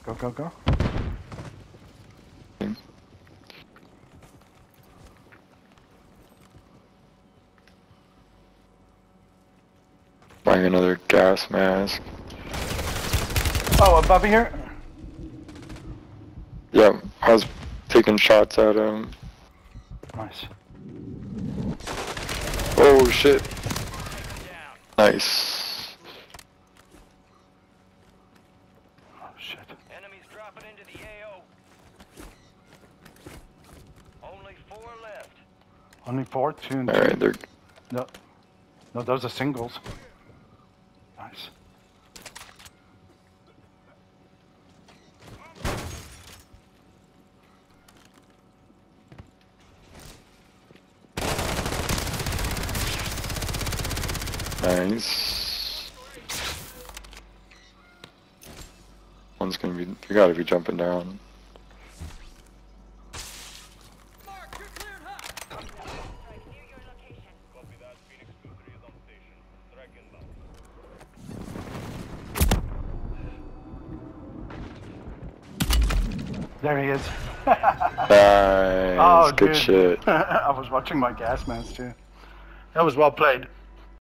Go, go, go. Buying another gas mask. Oh, above here? Yeah, I was taking shots at him. Nice. Oh shit. Nice. Oh shit. Enemies dropping into the AO. Only 4 left. Only 4, 2, and 2. Alright, they're... No. No, those are singles. Nice. Nice. One's gonna be... You gotta be jumping down. There he is. Nice. Oh, Good dude. shit. I was watching my gas mask too. That was well played.